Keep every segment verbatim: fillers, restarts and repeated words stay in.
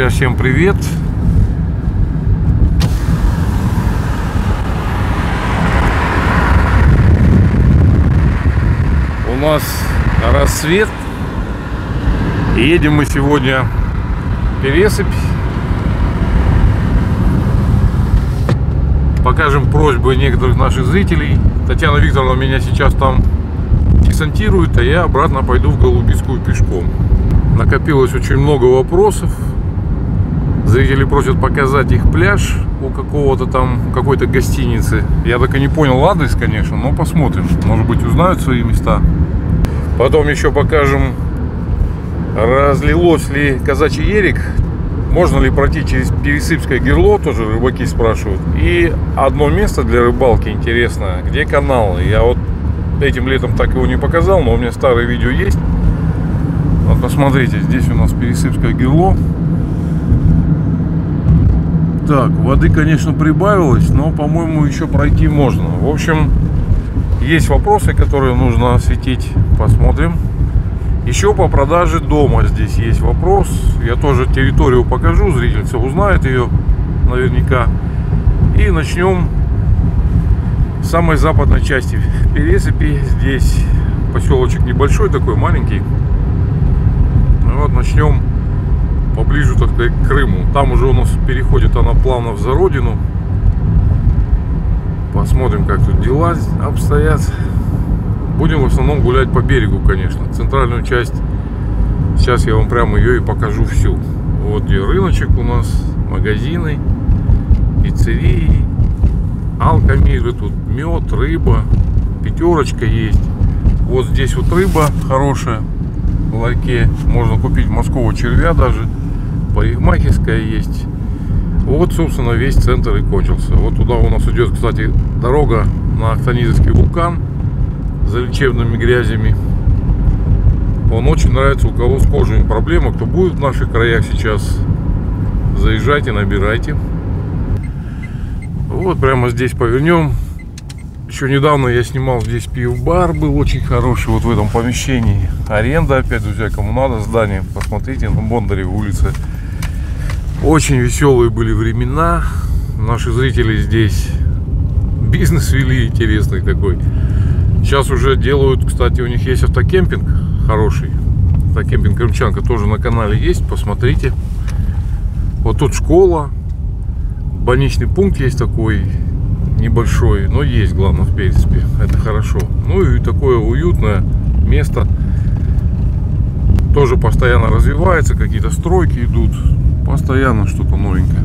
Друзья, всем привет! У нас рассвет. И едем мы сегодня в Пересыпь. Покажем просьбы некоторых наших зрителей. Татьяна Викторовна меня сейчас там десантирует, а я обратно пойду в Голубицкую пешком. Накопилось очень много вопросов. Зрители просят показать их пляж у какого-то там, какой-то гостиницы. Я так и не понял адрес, конечно, но посмотрим. Может быть, узнают свои места. Потом еще покажем, разлилось ли Казачий Ерик. Можно ли пройти через Пересыпское Гирло, тоже рыбаки спрашивают. И одно место для рыбалки интересное, где каналы. Я вот этим летом так его не показал, но у меня старое видео есть. Вот посмотрите, здесь у нас Пересыпское Гирло. Так, воды, конечно, прибавилось, но, по-моему, еще пройти можно. В общем, есть вопросы, которые нужно осветить. Посмотрим. Еще по продаже дома здесь есть вопрос. Я тоже территорию покажу, зрительница узнает ее наверняка. И начнем с самой западной части Пересыпи. Здесь поселочек небольшой такой, маленький. Вот начнем поближе, так сказать, к Крыму. Там уже у нас переходит она плавно в Зародину. Посмотрим, как тут дела обстоят. Будем в основном гулять по берегу, конечно. Центральную часть, сейчас я вам прямо ее и покажу всю. Вот где рыночек у нас, магазины, пиццерии, алкомиры, тут мед, рыба, пятерочка есть. Вот здесь вот рыба хорошая в ларьке, можно купить морского червя даже, парикмахерская есть. Вот, собственно, весь центр и кончился. Вот туда у нас идет, кстати, дорога на Ахтанизовский вулкан за лечебными грязями. Он очень нравится, у кого с кожей проблемы, кто будет в наших краях сейчас, заезжайте, набирайте. Вот прямо здесь повернем. Еще недавно я снимал здесь пив-бар, был очень хороший, вот в этом помещении. Аренда опять, друзья, кому надо, здание, посмотрите, на Бондаревой улице. Очень веселые были времена. Наши зрители здесь бизнес вели интересный такой. Сейчас уже делают, кстати, у них есть автокемпинг хороший. Автокемпинг Крымчанка тоже на канале есть, посмотрите. Вот тут школа, больничный пункт есть такой небольшой, но есть, главное, в Пересыпи. Это хорошо. Ну и такое уютное место. Тоже постоянно развивается, какие-то стройки идут. Постоянно что-то новенькое.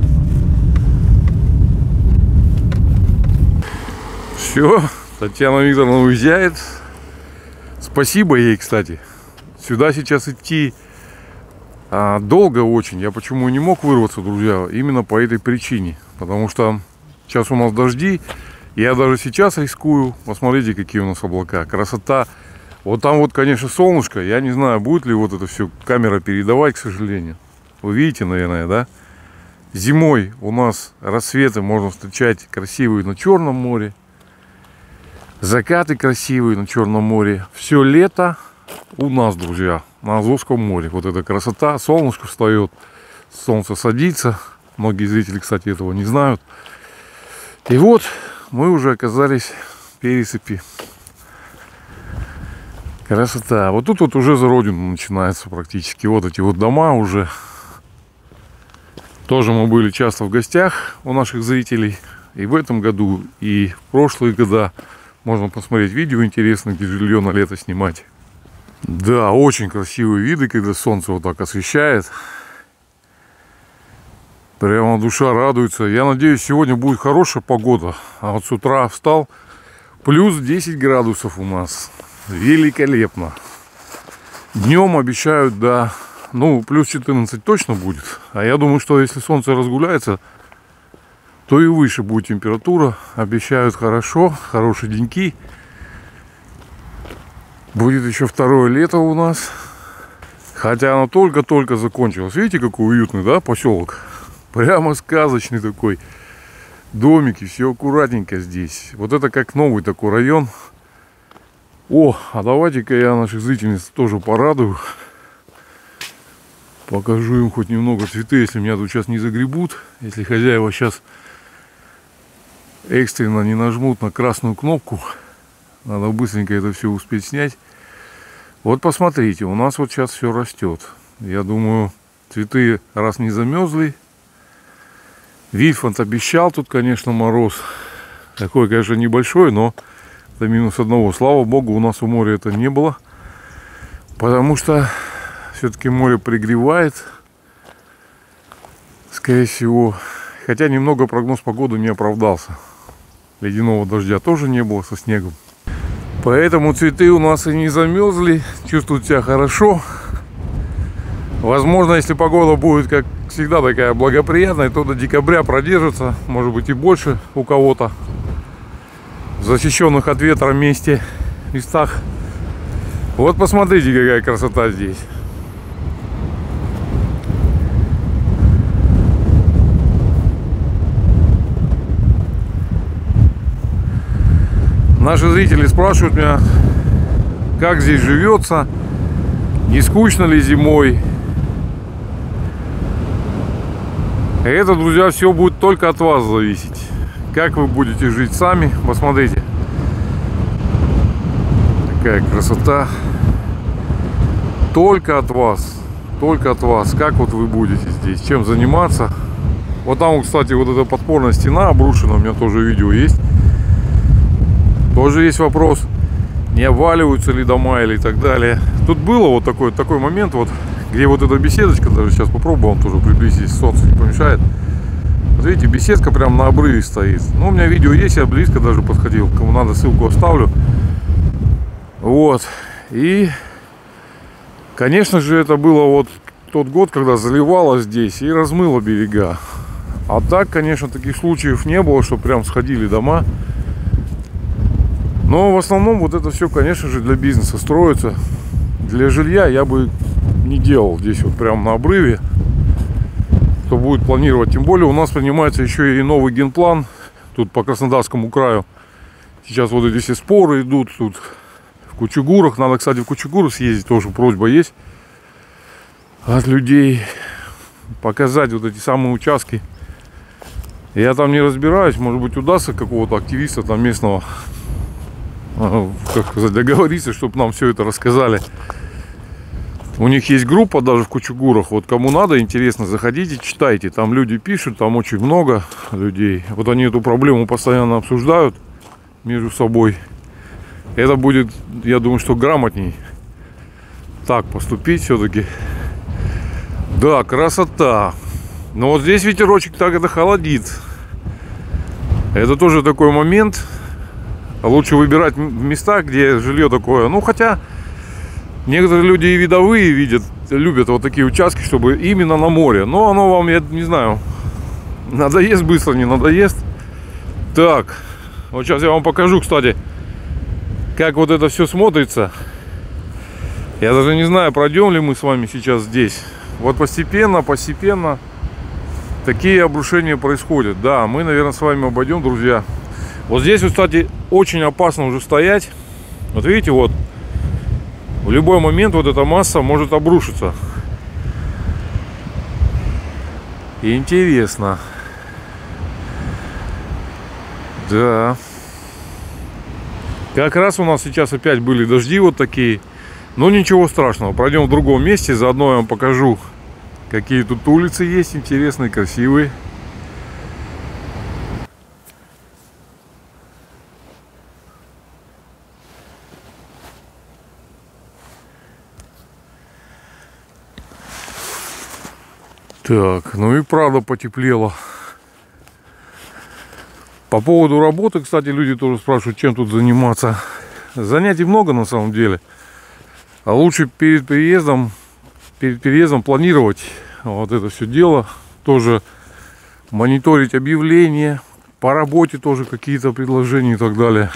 Все. Татьяна Викторовна уезжает. Спасибо ей, кстати. Сюда сейчас идти а, долго очень. Я почему не мог вырваться, друзья, именно по этой причине. Потому что сейчас у нас дожди. Я даже сейчас рискую. Посмотрите, какие у нас облака. Красота. Вот там вот, конечно, солнышко. Я не знаю, будет ли вот это все камера передавать, к сожалению. Вы видите, наверное, да? Зимой у нас рассветы можно встречать красивые на Черном море. Закаты красивые на Черном море. Все лето у нас, друзья, на Азовском море. Вот эта красота. Солнышко встает, солнце садится. Многие зрители, кстати, этого не знают. И вот мы уже оказались в Пересыпи. Красота. Вот тут вот уже Зародину начинается практически. Вот эти вот дома уже. Тоже мы были часто в гостях у наших зрителей. И в этом году, и в прошлые года. Можно посмотреть видео интересное, где жилье на лето снимать. Да, очень красивые виды, когда солнце вот так освещает. Прямо душа радуется. Я надеюсь, сегодня будет хорошая погода. А вот с утра встал, плюс десять градусов у нас. Великолепно. Днем обещают, да, ну, плюс четырнадцать точно будет. А я думаю, что если солнце разгуляется, то и выше будет температура. Обещают хорошо, хорошие деньки. Будет еще второе лето у нас. Хотя оно только-только закончилось. Видите, какой уютный, да, поселок? Прямо сказочный такой. Домики, все аккуратненько здесь. Вот это как новый такой район. О, а давайте-ка я наших зрительниц тоже порадую. Покажу им хоть немного цветы, если меня тут сейчас не загребут. Если хозяева сейчас экстренно не нажмут на красную кнопку, надо быстренько это все успеть снять. Вот посмотрите, у нас вот сейчас все растет. Я думаю, цветы раз не замерзли. Вильфанд обещал, тут, конечно, мороз. Такой, конечно, небольшой, но до минус одного. Слава богу, у нас у моря это не было. Потому что все-таки море пригревает. Скорее всего. Хотя немного прогноз погоды не оправдался. Ледяного дождя тоже не было со снегом. Поэтому цветы у нас и не замерзли. Чувствуют себя хорошо. Возможно, если погода будет, как всегда, такая благоприятная, то до декабря продержится. Может быть и больше у кого-то. В защищенных от ветра месте, местах. Вот посмотрите, какая красота здесь. Наши зрители спрашивают меня, как здесь живется, не скучно ли зимой. Это, друзья, все будет только от вас зависеть. Как вы будете жить сами, посмотрите. Такая красота. Только от вас. Только от вас. Как вот вы будете здесь, чем заниматься. Вот там, кстати, вот эта подпорная стена обрушена. У меня тоже видео есть. Тоже есть вопрос, не обваливаются ли дома или так далее. Тут было вот такой, такой момент, вот, где вот эта беседочка, даже сейчас попробую вам тоже приблизить, солнце не помешает. Вот видите, беседка прям на обрыве стоит. Ну, у меня видео есть, я близко даже подходил, кому надо, ссылку оставлю. Вот, и, конечно же, это было вот тот год, когда заливало здесь и размыло берега. А так, конечно, таких случаев не было, что прям сходили дома. Но в основном вот это все, конечно же, для бизнеса строится. Для жилья я бы не делал здесь вот прям на обрыве. Кто будет планировать. Тем более у нас принимается еще и новый генплан. Тут по Краснодарскому краю. Сейчас вот эти все споры идут. Тут в Кучугурах. Надо, кстати, в Кучугуру съездить. Тоже просьба есть от людей. Показать вот эти самые участки. Я там не разбираюсь. Может быть, удастся какого-то активиста там местного, как сказать, договориться, чтобы нам все это рассказали. У них есть группа даже в Кучугурах. Вот кому надо, интересно, заходите, читайте. Там люди пишут, там очень много людей. Вот они эту проблему постоянно обсуждают между собой. Это будет, я думаю, что грамотней так поступить все-таки. Да, красота. Но вот здесь ветерочек так это холодит. Это тоже такой момент. Лучше выбирать места, где жилье такое. Ну, хотя некоторые люди и видовые видят, любят вот такие участки, чтобы именно на море. Но оно вам, я не знаю, надоест быстро, не надоест. Так, вот сейчас я вам покажу, кстати, как вот это все смотрится. Я даже не знаю, пройдем ли мы с вами сейчас здесь. Вот постепенно, постепенно такие обрушения происходят. Да, мы, наверное, с вами обойдем, друзья. Вот здесь, вот, кстати, очень опасно уже стоять. Вот видите, вот в любой момент вот эта масса может обрушиться. И интересно. Да. Как раз у нас сейчас опять были дожди вот такие. Но ничего страшного. Пройдем в другом месте. Заодно я вам покажу, какие тут улицы есть интересные, красивые. Так, ну и правда потеплело. По поводу работы, кстати, люди тоже спрашивают, чем тут заниматься. Занятий много на самом деле. А лучше перед переездом, перед переездом планировать вот это все дело. Тоже мониторить объявления. По работе тоже какие-то предложения и так далее.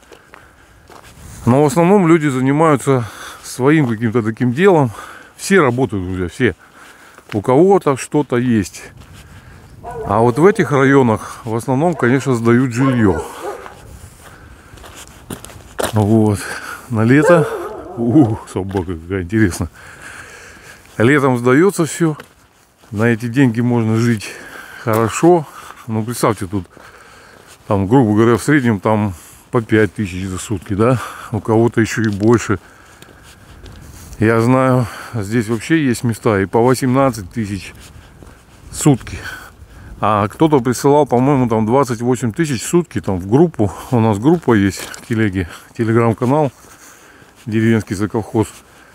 Но в основном люди занимаются своим каким-то таким делом. Все работают, друзья, все. У кого-то что-то есть. А вот в этих районах в основном, конечно, сдают жилье. Вот. На лето. Ух, собака какая интересная. Летом сдается все. На эти деньги можно жить хорошо. Ну, представьте, тут, там, грубо говоря, в среднем там по пять тысяч за сутки, да? У кого-то еще и больше. Я знаю, здесь вообще есть места и по восемнадцать тысяч в сутки. А кто-то присылал, по-моему, там двадцать восемь тысяч в сутки там в группу. У нас группа есть в телеге, телеграм-канал «Деревенский заколхоз».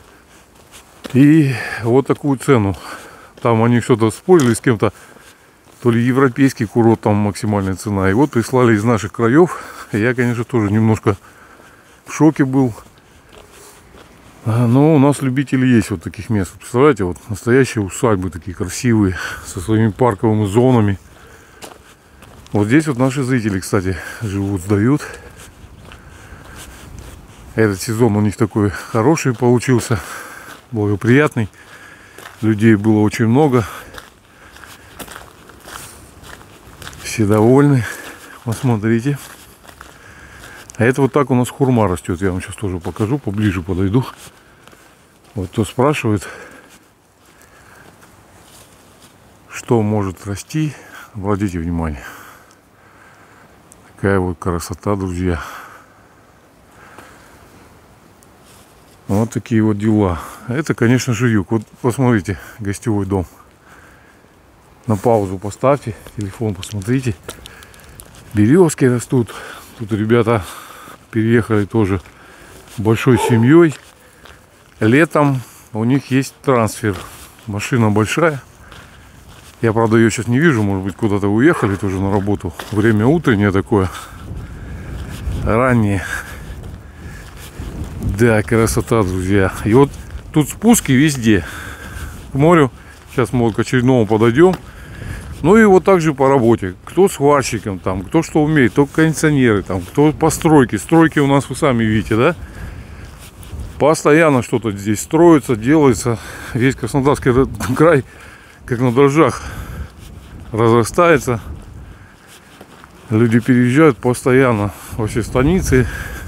И вот такую цену. Там они что-то спорили с кем-то, то ли европейский курорт, там максимальная цена. И вот прислали из наших краев. Я, конечно, тоже немножко в шоке был. Но у нас любители есть вот таких мест. Представляете, вот настоящие усадьбы такие красивые, со своими парковыми зонами. Вот здесь вот наши зрители, кстати, живут, сдают. Этот сезон у них такой хороший получился, благоприятный. Людей было очень много. Все довольны. Посмотрите. А это вот так у нас хурма растет. Я вам сейчас тоже покажу, поближе подойду. Вот кто спрашивает, что может расти, обратите внимание. Такая вот красота, друзья. Вот такие вот дела. Это, конечно же, юг. Вот посмотрите, гостевой дом. На паузу поставьте, телефон посмотрите. Березки растут. Тут ребята переехали тоже большой семьей. Летом у них есть трансфер. Машина большая. Я, правда, ее сейчас не вижу. Может быть, куда-то уехали тоже на работу. Время утреннее такое. Раннее. Да, красота, друзья. И вот тут спуски везде. К морю. Сейчас мы вот к очередному подойдем. Ну и вот так же по работе. Кто сварщиком там, кто что умеет, кто кондиционеры там, кто по стройке. Стройки у нас вы сами видите, да? Постоянно что-то здесь строится, делается. Весь Краснодарский край, как на дрожжах, разрастается. Люди переезжают постоянно во все станицы,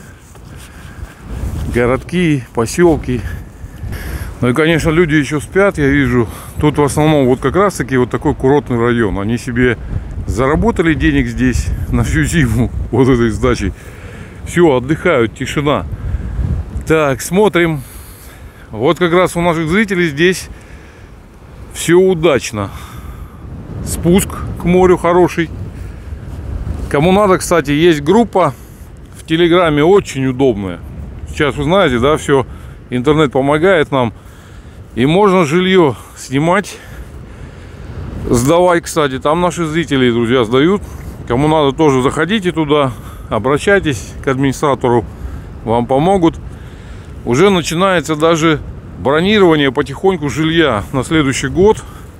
городки, поселки. Ну и, конечно, люди еще спят, я вижу. Тут в основном вот как раз таки вот такой курортный район. Они себе заработали денег здесь на всю зиму вот этой сдачей. Все, отдыхают, тишина. Так, смотрим. Вот как раз у наших зрителей здесь все удачно. Спуск к морю хороший. Кому надо, кстати, есть группа в Телеграме, очень удобная. Сейчас вы знаете, да, все, интернет помогает нам. И можно жилье снимать, сдавать, кстати. Там наши зрители, друзья, сдают. Кому надо, тоже заходите туда, обращайтесь к администратору, вам помогут. Уже начинается даже бронирование потихоньку жилья на следующий год.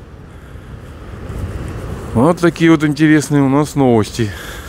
Вот такие вот интересные у нас новости.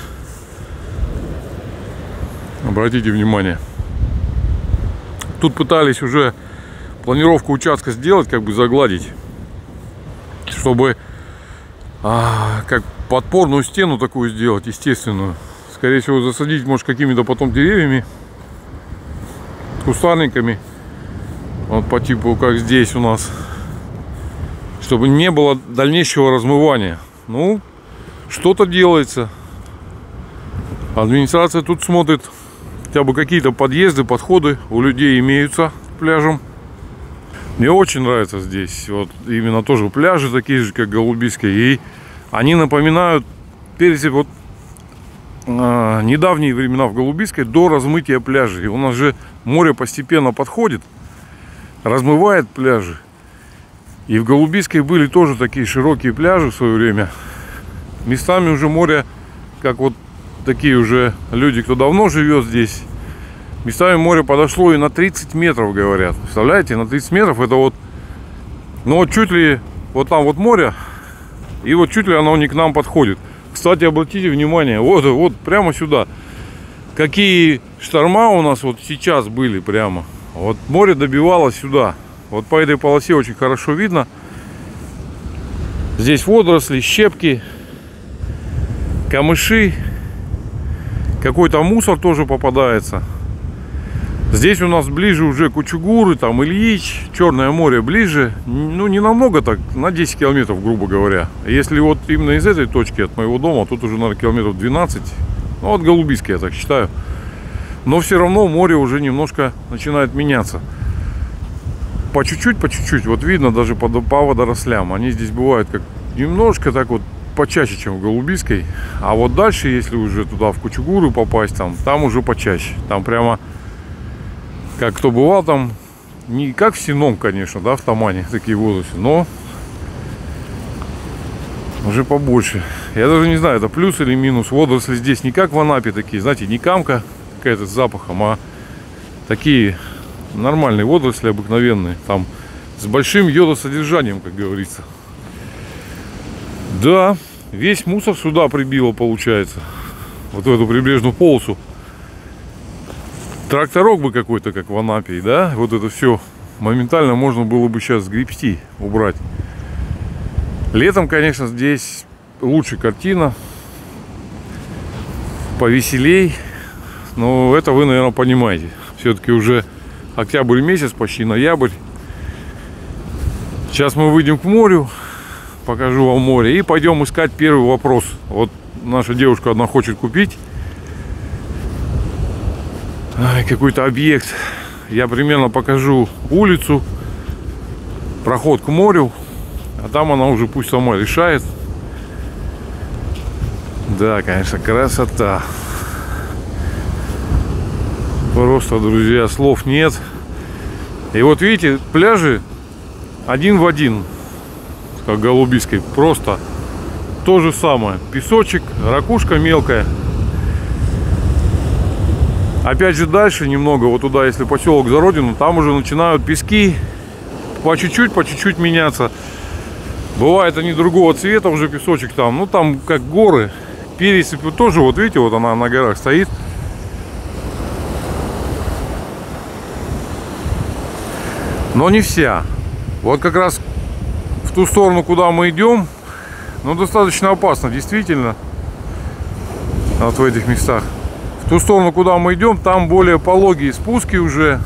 Обратите внимание. Тут пытались уже планировку участка сделать, как бы загладить, чтобы а, как подпорную стену такую сделать, естественную. Скорее всего, засадить, может, какими-то потом деревьями, кустарниками, вот по типу, как здесь у нас, чтобы не было дальнейшего размывания. Ну, что-то делается. Администрация тут смотрит, хотя бы какие-то подъезды, подходы у людей имеются к пляжам. Мне очень нравится здесь. Вот именно тоже пляжи такие же, как Голубийские. И они напоминают перед вот э, недавние времена в Голубийской, до размытия пляжей. У нас же море постепенно подходит, размывает пляжи. И в Голубийской были тоже такие широкие пляжи в свое время. Местами уже море, как вот такие уже люди, кто давно живет здесь, местами море подошло и на тридцать метров, говорят. Представляете, на тридцать метров это вот, ну вот чуть ли, вот там вот море, и вот чуть ли оно не к нам подходит. Кстати, обратите внимание, вот, вот прямо сюда. Какие шторма у нас вот сейчас были прямо. Вот море добивалось сюда. Вот по этой полосе очень хорошо видно. Здесь водоросли, щепки, камыши. Какой-то мусор тоже попадается. Здесь у нас ближе уже Кучугуры, там Ильич, Черное море ближе. Ну, не намного так, на десять километров, грубо говоря. Если вот именно из этой точки от моего дома, тут уже, наверное, километров двенадцать. Ну, вот Голубийский, я так считаю. Но все равно море уже немножко начинает меняться. По чуть-чуть, по чуть-чуть. Вот видно даже по, по водорослям. Они здесь бывают как немножко так вот почаще, чем в Голубийской. А вот дальше, если уже туда в Кучугуры попасть, там, там уже почаще. Там прямо... Как кто бывал там, не как в Сином, конечно, да, в Тамане такие водоросли, но уже побольше. Я даже не знаю, это плюс или минус. Водоросли здесь не как в Анапе такие, знаете, не камка какая-то с запахом, а такие нормальные водоросли, обыкновенные. Там с большим йодосодержанием, как говорится. Да, весь мусор сюда прибило, получается. Вот в эту прибрежную полосу. Тракторок бы какой-то, как в Анапе, да? Вот это все моментально можно было бы сейчас сгребсти, убрать. Летом, конечно, здесь лучше картина. Повеселей. Но это вы, наверное, понимаете. Все-таки уже октябрь месяц, почти ноябрь. Сейчас мы выйдем к морю. Покажу вам море. И пойдем искать первый вопрос. Вот наша девушка одна хочет купить какой-то объект. Я примерно покажу улицу, проход к морю, а там она уже пусть сама решает. Да, конечно, красота. Просто, друзья, слов нет. И вот видите, пляжи один в один, как в Голубийской. Просто то же самое. Песочек, ракушка мелкая. Опять же дальше немного, вот туда, если поселок за родину, там уже начинают пески по чуть-чуть, по чуть-чуть меняться. Бывает они другого цвета, уже песочек там, ну там как горы. Пересыпь тоже, вот видите, вот она на горах стоит. Но не вся. Вот как раз в ту сторону, куда мы идем, ну достаточно опасно, действительно. Вот в этих местах. В ту сторону, куда мы идем, там более пологие спуски уже.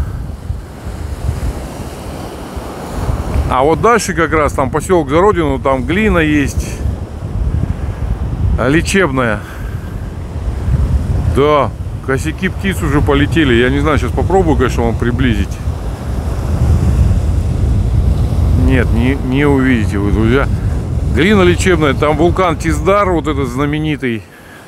А вот дальше как раз там поселок за родину, там глина есть. Лечебная. Да, косяки птиц уже полетели. Я не знаю, сейчас попробую, конечно, вам приблизить. Нет, не, не увидите вы, друзья. Глина лечебная, там вулкан Тиздар, вот этот знаменитый.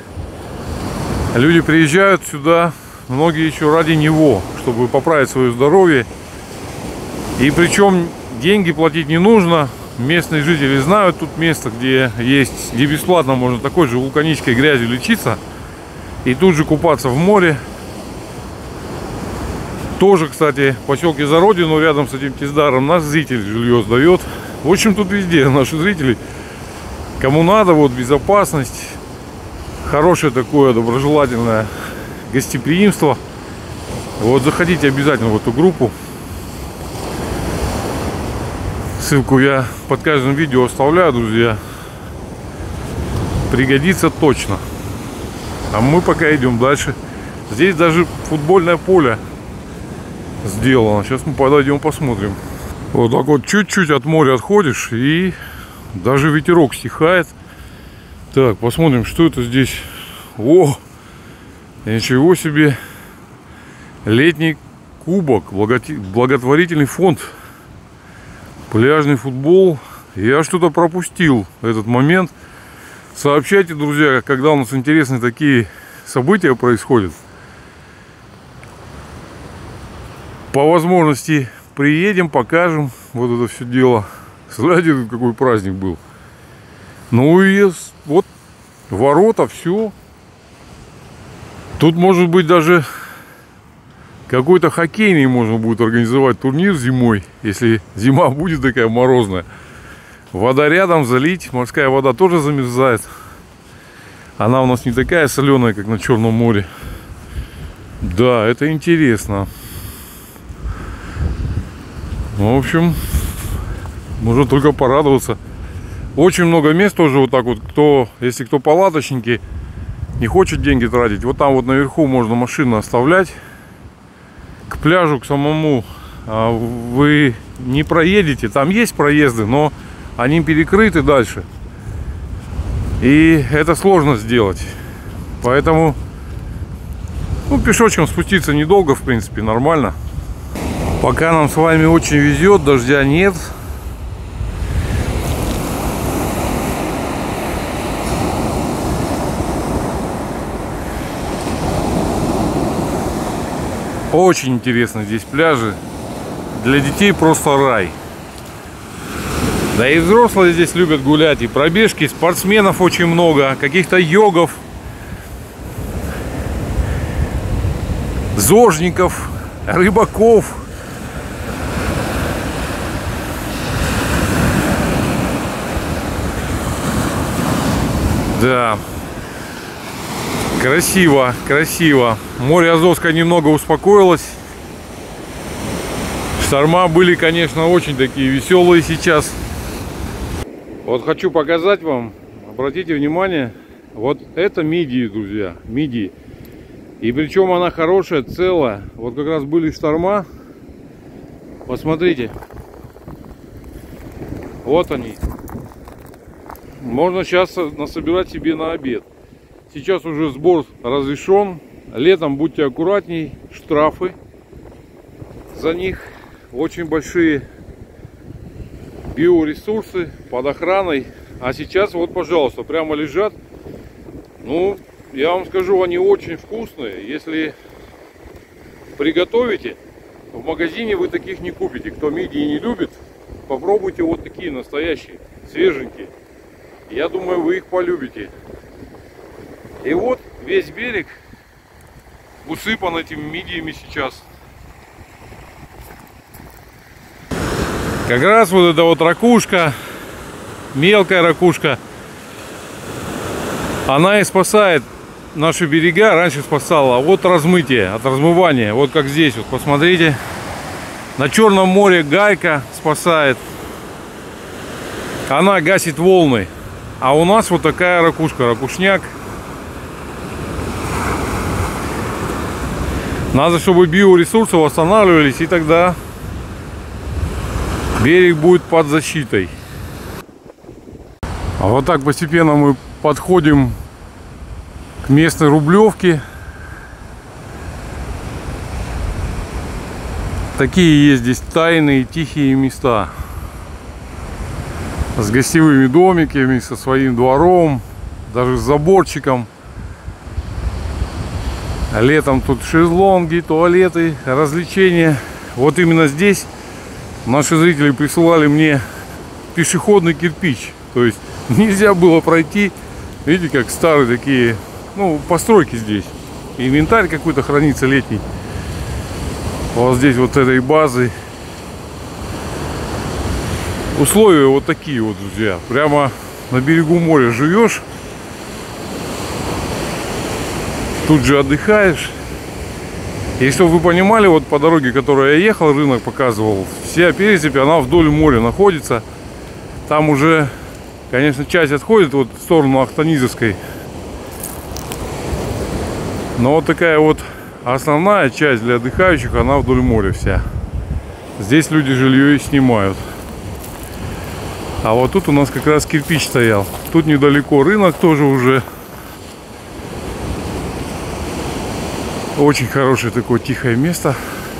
Люди приезжают сюда, многие еще ради него, чтобы поправить свое здоровье. И причем деньги платить не нужно. Местные жители знают тут место, где есть, где бесплатно можно такой же вулканической грязью лечиться и тут же купаться в море. Тоже, кстати, в поселке за родину, рядом с этим Тиздаром, наш зритель жилье сдает. В общем, тут везде наши зрители. Кому надо, вот безопасность. Хорошее такое доброжелательное гостеприимство. Вот заходите обязательно в эту группу. Ссылку я под каждым видео оставляю, друзья. Пригодится точно. А мы пока идем дальше. Здесь даже футбольное поле сделано. Сейчас мы подойдем посмотрим. Вот так вот чуть-чуть от моря отходишь, и даже ветерок стихает. Так, посмотрим, что это здесь. О, ничего себе. Летний кубок, благотворительный фонд, пляжный футбол. Я что-то пропустил этот момент. Сообщайте, друзья, когда у нас интересные такие события происходят. По возможности приедем, покажем вот это все дело. Смотрите, какой праздник был. Ну и вот ворота, все. Тут может быть даже какой-то хоккейный можно будет организовать турнир зимой, если зима будет такая морозная. Вода рядом, залить, морская вода тоже замерзает. Она у нас не такая соленая, как на Черном море. Да, это интересно. В общем, можно только порадоваться. Очень много мест тоже вот так вот, кто, если кто палаточники, не хочет деньги тратить, вот там вот наверху можно машину оставлять. к пляжу, к самому вы не проедете. Там есть проезды, но они перекрыты дальше. И это сложно сделать. Поэтому ну, пешочком спуститься недолго, в принципе, нормально. Пока нам с вами очень везет, дождя нет. Очень интересно здесь пляжи. Для детей просто рай. Да и взрослые здесь любят гулять. И пробежки, спортсменов очень много, каких-то йогов, зожников, рыбаков. Да. Красиво, красиво. Море Азовское немного успокоилось. Шторма были, конечно, очень такие веселые сейчас. Вот хочу показать вам, обратите внимание, вот это мидии, друзья, мидии. И причем она хорошая, целая. Вот как раз были шторма. Посмотрите. Вот они. Можно сейчас насобирать себе на обед. Сейчас уже сбор разрешен. Летом будьте аккуратней. Штрафы за них очень большие. Биоресурсы под охраной. А сейчас вот, пожалуйста, прямо лежат. Ну, я вам скажу, они очень вкусные. Если приготовите, в магазине вы таких не купите. Кто мидии не любит, попробуйте вот такие настоящие, свеженькие. Я думаю, вы их полюбите. И вот весь берег усыпан этими мидиями сейчас. Как раз вот эта вот ракушка, мелкая ракушка, она и спасает наши берега, раньше спасала от размытия, от размывания. Вот как здесь, вот посмотрите, на Черном море гайка спасает, она гасит волны. А у нас вот такая ракушка, ракушняк. Надо, чтобы биоресурсы восстанавливались, и тогда берег будет под защитой. А вот так постепенно мы подходим к местной Рублевке. Такие есть здесь тайные, тихие места. С гостевыми домиками, со своим двором, даже с заборчиком. Летом тут шезлонги, туалеты, развлечения. Вот именно здесь наши зрители присылали мне пешеходный кирпич. То есть нельзя было пройти. Видите, как старые такие, ну, постройки здесь. Инвентарь какой-то хранится летний. Вот здесь вот этой базы. Условия вот такие вот, друзья. Прямо на берегу моря живешь. Тут же отдыхаешь. И чтобы вы понимали, вот по дороге, которой я ехал, рынок показывал, вся пересыпь, она вдоль моря находится. Там уже, конечно, часть отходит вот в сторону Ахтанизовской. Но вот такая вот основная часть для отдыхающих, она вдоль моря вся. Здесь люди жилье и снимают. А вот тут у нас как раз кирпич стоял. Тут недалеко рынок тоже уже. Очень хорошее такое тихое место.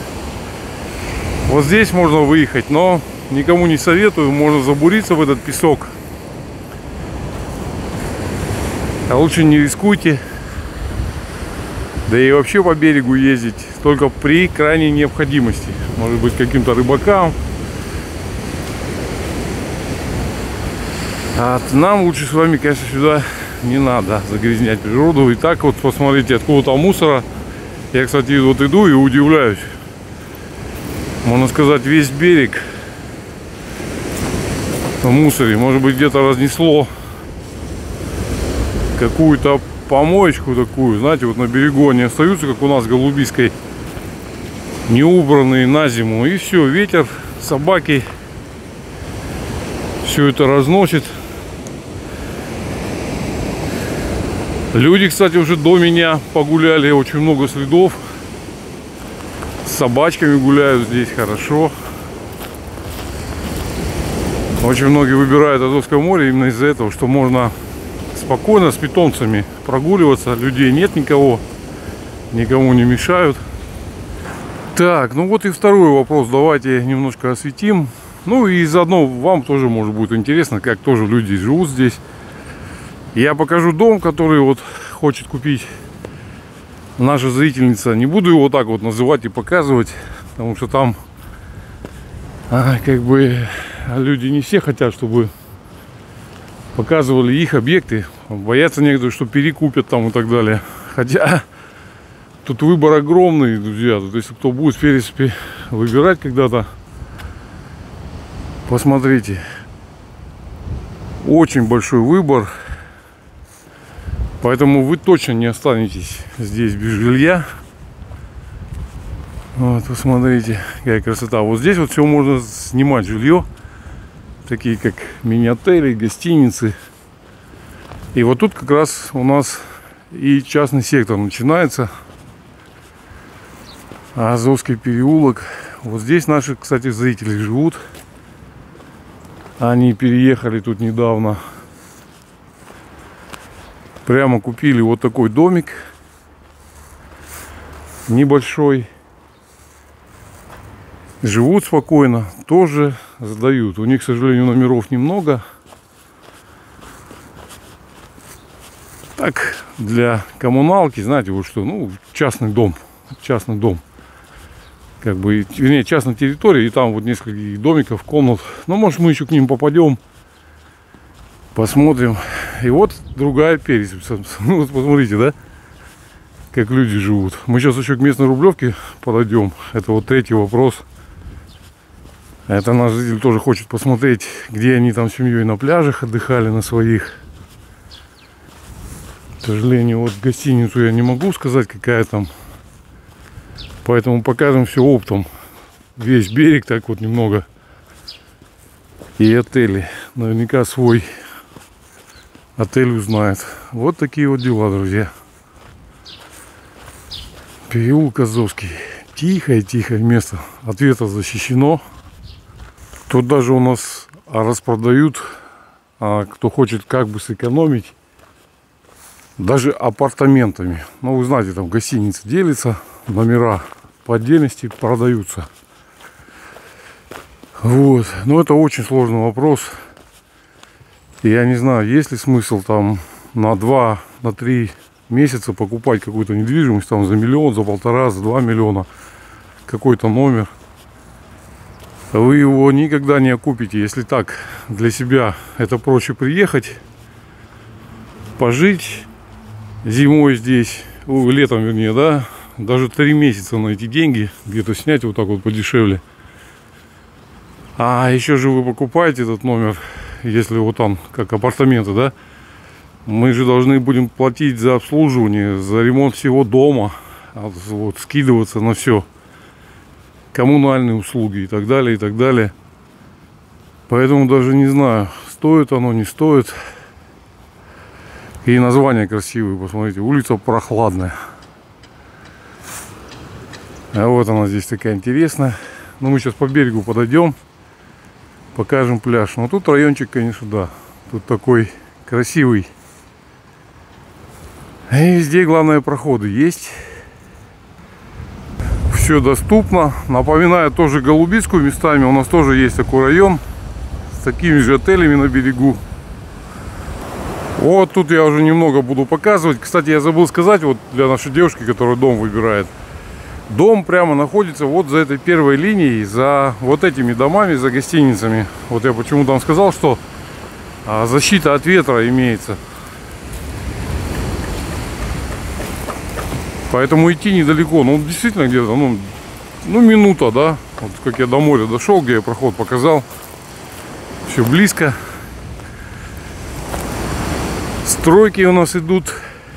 Вот здесь можно выехать, но никому не советую. Можно забуриться в этот песок. А лучше не рискуйте. Да и вообще по берегу ездить только при крайней необходимости. Может быть, каким-то рыбакам. А нам лучше с вами, конечно, сюда не надо загрязнять природу. И так вот посмотрите, откуда-то мусора. Я, кстати, вот иду и удивляюсь. Можно сказать, весь берег в мусоре. Может быть, где-то разнесло какую-то помоечку такую. Знаете, вот на берегу они остаются, как у нас в Голубийской, не убранные на зиму. И все, ветер, собаки все это разносит. Люди, кстати, уже до меня погуляли, очень много следов собачками гуляют здесь хорошо. Очень многие выбирают Азовское море именно из-за этого, что можно спокойно с питомцами прогуливаться. Людей нет никого, никому не мешают. Так, ну вот и второй вопрос. Давайте немножко осветим. Ну и заодно вам тоже может будет интересно, как тоже люди живут здесь. Я покажу дом, который вот хочет купить наша зрительница. Не буду его так вот называть и показывать, потому что там а, как бы люди не все хотят, чтобы показывали их объекты. Боятся некоторые, что перекупят там и так далее. Хотя тут выбор огромный, друзья. Тут если кто будет в принципе выбирать когда-то, посмотрите. Очень большой выбор. Поэтому вы точно не останетесь здесь без жилья. Вот, посмотрите, какая красота. Вот здесь вот все можно снимать жилье. Такие как мини-отели, гостиницы. И вот тут как раз у нас и частный сектор начинается. Азовский переулок. Вот здесь наши, кстати, зрители живут. Они переехали тут недавно. Прямо купили вот такой домик небольшой. Живут спокойно, тоже сдают. У них, к сожалению, номеров немного. Так, для коммуналки, знаете, вот что, ну, частный дом. Частный дом. Как бы, вернее, частная территория, и там вот несколько домиков, комнат. Ну, может, мы еще к ним попадем. Посмотрим. И вот другая перепись. Ну, вот посмотрите, да? Как люди живут. Мы сейчас еще к местной Рублевке подойдем. Это вот третий вопрос. Это наш зритель тоже хочет посмотреть, где они там с семьей на пляжах отдыхали на своих. К сожалению, вот гостиницу я не могу сказать, какая там. Поэтому покажем все оптом. Весь берег так вот немного. И отели. Наверняка свой отель узнает. Вот такие вот дела, друзья. Переулок Азовский. Тихое-тихое место. От ветра защищено. Тут даже у нас распродают, а кто хочет как бы сэкономить, даже апартаментами. Ну, вы знаете, там гостиницы делятся, номера по отдельности продаются. Вот. Но это очень сложный вопрос. И я не знаю, есть ли смысл там на два, на три месяца покупать какую-то недвижимость там за миллион, за полтора, за два миллиона. Какой-то номер. Вы его никогда не окупите. Если так, для себя это проще приехать, пожить зимой здесь, летом вернее, да, даже три месяца на эти деньги, где-то снять вот так вот подешевле. А еще же вы покупаете этот номер, если вот там как апартаменты, да, мы же должны будем платить за обслуживание, за ремонт всего дома, вот, скидываться на все. Коммунальные услуги и так далее, и так далее. Поэтому даже не знаю, стоит оно, не стоит. И название красивое, посмотрите, улица Прохладная. А вот она здесь такая интересная. Ну, мы сейчас по берегу подойдем, покажем пляж. Но тут райончик, конечно, да, тут такой красивый. И везде, главное, проходы есть. Все доступно. Напоминаю тоже Голубицкую местами. У нас тоже есть такой район с такими же отелями на берегу. Вот тут я уже немного буду показывать. Кстати, я забыл сказать, вот для нашей девушки, которая дом выбирает. Дом прямо находится вот за этой первой линией, за вот этими домами, за гостиницами. Вот я почему там сказал, что защита от ветра имеется. Поэтому идти недалеко. Ну, действительно, где-то, ну, ну, минута, да. Вот как я до моря дошел, где я проход показал. Все близко. Стройки у нас идут.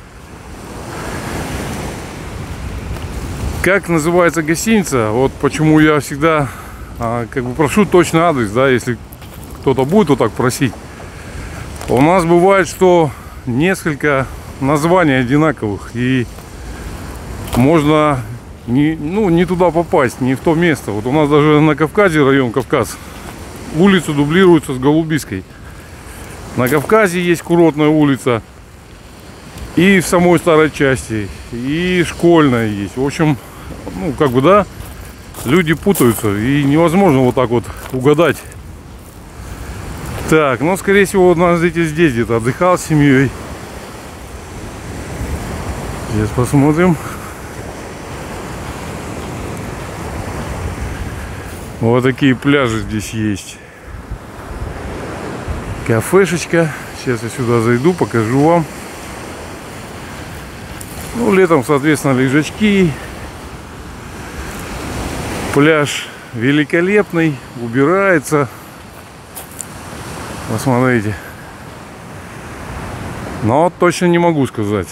Как называется гостиница? Вот почему я всегда а, как бы прошу точный адрес, да, если кто-то будет вот так просить. У нас бывает, что несколько названий одинаковых. И можно не, ну, не туда попасть, не в то место. Вот у нас даже на Кавказе, район Кавказ, улица дублируется с Голубиской. На Кавказе есть курортная улица. И в самой старой части, и школьная есть. В общем, ну, как бы, да, люди путаются. И невозможно вот так вот угадать. Так, ну, скорее всего, у нас дети здесь где-то отдыхал с семьей. Сейчас посмотрим. Вот такие пляжи здесь есть. Кафешечка. Сейчас я сюда зайду, покажу вам. Ну, летом, соответственно, лежачки. Пляж великолепный, убирается. Посмотрите. Но точно не могу сказать.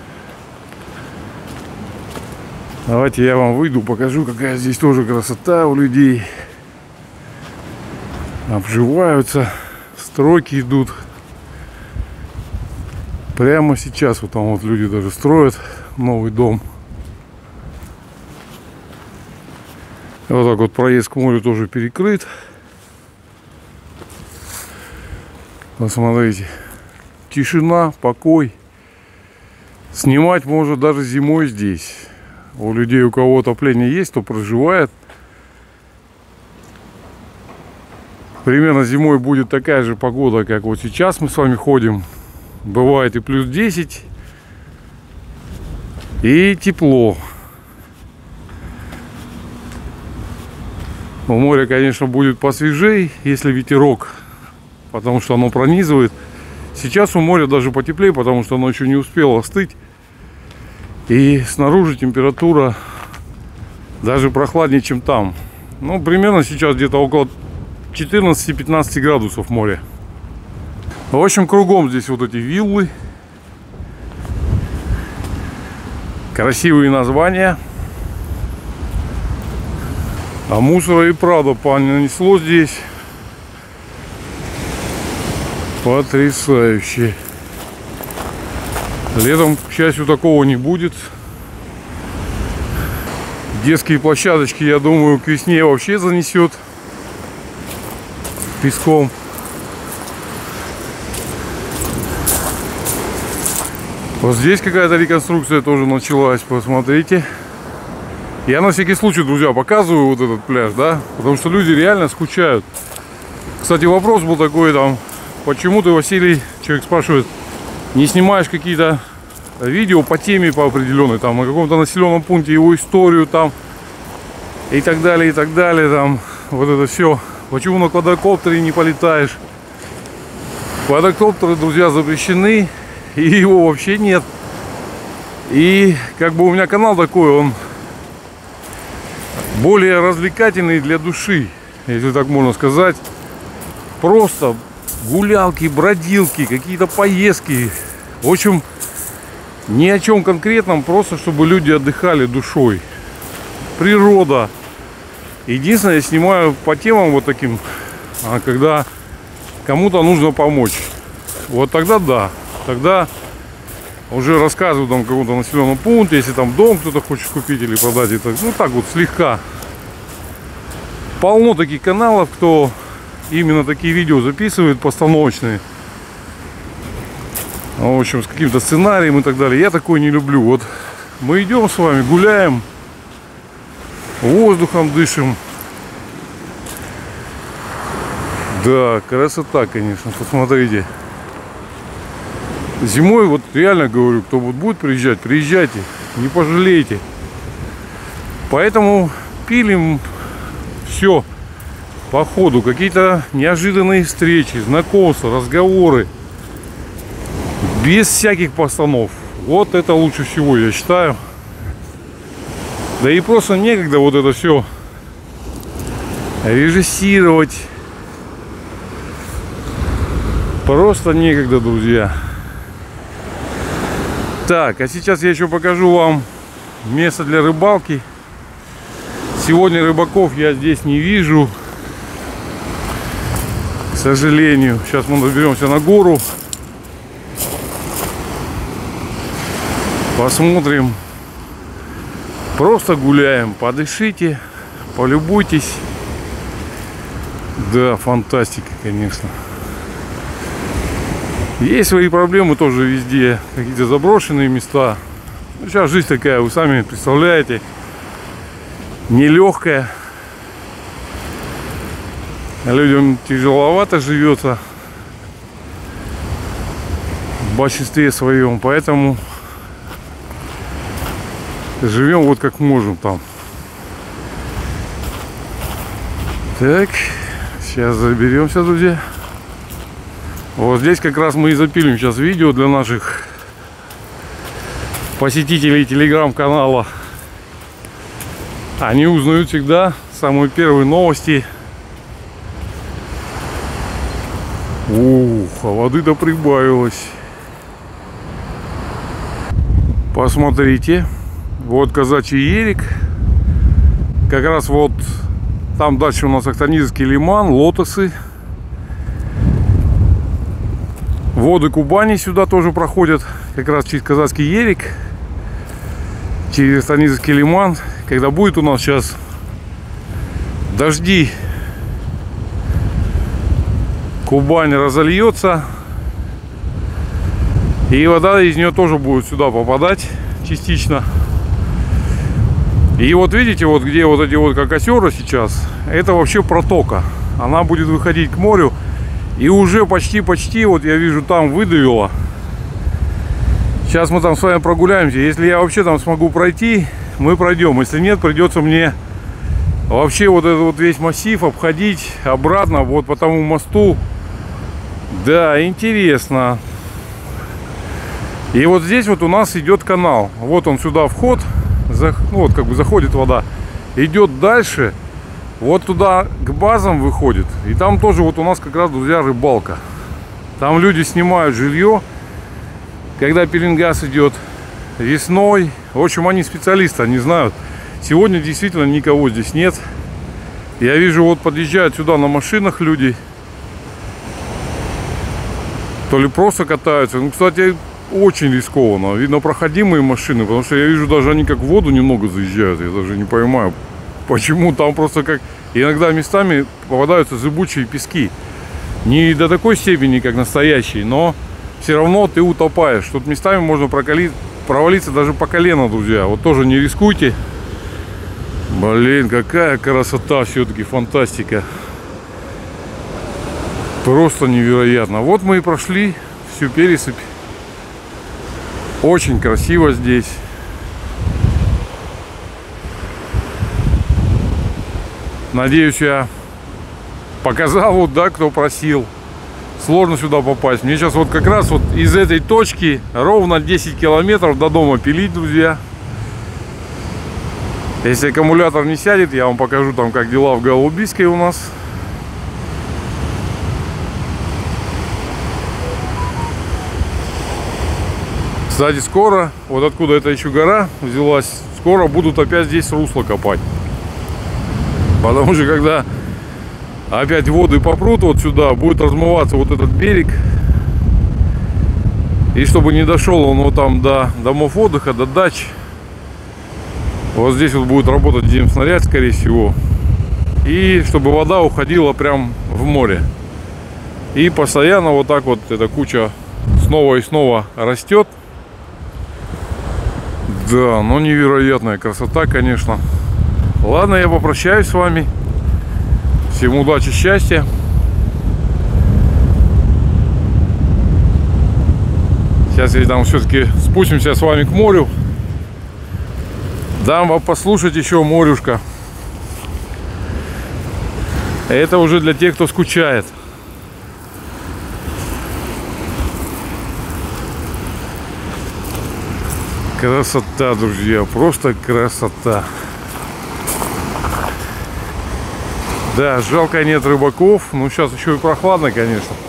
Давайте я вам выйду, покажу, какая здесь тоже красота у людей. Обживаются, стройки идут. Прямо сейчас вот там вот люди даже строят новый дом. Вот так вот проезд к морю тоже перекрыт. Посмотрите. Тишина, покой. Снимать можно даже зимой здесь. У людей, у кого отопление есть, кто проживает. Примерно зимой будет такая же погода, как вот сейчас мы с вами ходим. Бывает и плюс десять. И тепло. У моря, конечно, будет посвежей, если ветерок. Потому что оно пронизывает. Сейчас у моря даже потеплее, потому что оно еще не успело остыть. И снаружи температура даже прохладнее, чем там. Ну, примерно сейчас где-то около четырнадцати-пятнадцати градусов море. В общем, кругом здесь вот эти виллы. Красивые названия. А мусора и правда понесло здесь. Потрясающе. Летом, к счастью, такого не будет. Детские площадочки, я думаю, к весне вообще занесет песком. Вот здесь какая-то реконструкция тоже началась, посмотрите. Я на всякий случай, друзья, показываю вот этот пляж, да, потому что люди реально скучают. Кстати, вопрос был такой там, почему ты, Василий, человек спрашивает, не снимаешь какие-то видео по теме, по определенной, там, на каком-то населенном пункте, его историю там, и так далее, и так далее, там, вот это все. Почему на квадрокоптере не полетаешь? Квадрокоптеры, друзья, запрещены, и его вообще нет. И как бы у меня канал такой, он более развлекательный для души, если так можно сказать. Просто гулялки, бродилки, какие-то поездки. В общем, ни о чем конкретном, просто чтобы люди отдыхали душой. Природа. Единственное, я снимаю по темам вот таким, когда кому-то нужно помочь. Вот тогда да. Тогда уже рассказываю там каком-то населенном пункте, если там дом кто-то хочет купить или продать. Это, ну так вот слегка. Полно таких каналов, кто именно такие видео записывает, постановочные. В общем, с каким-то сценарием и так далее. Я такой не люблю. Вот мы идем с вами, гуляем, воздухом дышим. Да, красота, конечно, посмотрите. Зимой, вот реально говорю, кто вот будет приезжать, приезжайте, не пожалеете. Поэтому пилим все по ходу. Какие-то неожиданные встречи, знакомства, разговоры. Без всяких постанов. Вот это лучше всего, я считаю. Да и просто некогда вот это все режиссировать. Просто некогда, друзья. Так, а сейчас я еще покажу вам место для рыбалки. Сегодня рыбаков я здесь не вижу, к сожалению. Сейчас мы доберемся на гору. Посмотрим. Просто гуляем, подышите, полюбуйтесь. Да, фантастика, конечно. Есть свои проблемы тоже везде, какие-то заброшенные места. Ну, сейчас жизнь такая, вы сами представляете, нелегкая. Людям тяжеловато живется в большинстве своем, поэтому живем вот как можем там. Так, сейчас заберемся, друзья. Вот здесь как раз мы и запилим сейчас видео для наших посетителей телеграм-канала. Они узнают всегда самые первые новости. Ух, а воды-то прибавилось. Посмотрите. Вот казачий ерик. Как раз вот там дальше у нас Актанизовский лиман, лотосы. Воды Кубани сюда тоже проходят. Как раз через казацкий ерик, через Актанизовский лиман. Когда будет у нас сейчас дожди, Кубань разольется, и вода из нее тоже будет сюда попадать частично. И вот видите, вот где вот эти вот как озера сейчас, это вообще протока. Она будет выходить к морю, и уже почти-почти, вот я вижу, там выдавило. Сейчас мы там с вами прогуляемся. Если я вообще там смогу пройти, мы пройдем. Если нет, придется мне вообще вот этот вот весь массив обходить обратно вот по тому мосту. Да, интересно. И вот здесь вот у нас идет канал. Вот он сюда вход. Ну вот как бы заходит вода. Идет дальше. Вот туда к базам выходит. И там тоже вот у нас как раз, друзья, рыбалка. Там люди снимают жилье, когда пеленгаз идет весной. В общем, они специалисты, они знают. Сегодня действительно никого здесь нет. Я вижу, вот подъезжают сюда на машинах люди. То ли просто катаются. Ну, кстати, очень рискованно. Видно, проходимые машины, потому что я вижу, даже они как в воду немного заезжают. Я даже не понимаю, почему. Там просто как иногда местами попадаются зыбучие пески. Не до такой степени, как настоящие, но все равно ты утопаешь. Тут местами можно прокалить, провалиться даже по колено, друзья. Вот тоже не рискуйте. Блин, какая красота, все-таки фантастика. Просто невероятно. Вот мы и прошли всю пересыпь. Очень красиво здесь. Надеюсь, я показал, вот, да, кто просил. Сложно сюда попасть. Мне сейчас вот как раз вот из этой точки ровно десять километров до дома пилить, друзья. Если аккумулятор не сядет, я вам покажу там, как дела в Голубийской у нас. Кстати, скоро, вот откуда эта еще гора взялась, скоро будут опять здесь русло копать. Потому что когда опять воды попрут вот сюда, будет размываться вот этот берег. И чтобы не дошел он вот там до домов отдыха, до дач, вот здесь вот будет работать земснаряд, скорее всего. И чтобы вода уходила прям в море. И постоянно вот так вот эта куча снова и снова растет. Да, ну невероятная красота, конечно. Ладно, я попрощаюсь с вами. Всем удачи, счастья. Сейчас я там все-таки спустимся с вами к морю. Дам вам послушать еще морюшка. Это уже для тех, кто скучает. Красота, друзья, просто красота. Да, жалко, нет рыбаков. Ну, сейчас еще и прохладно, конечно.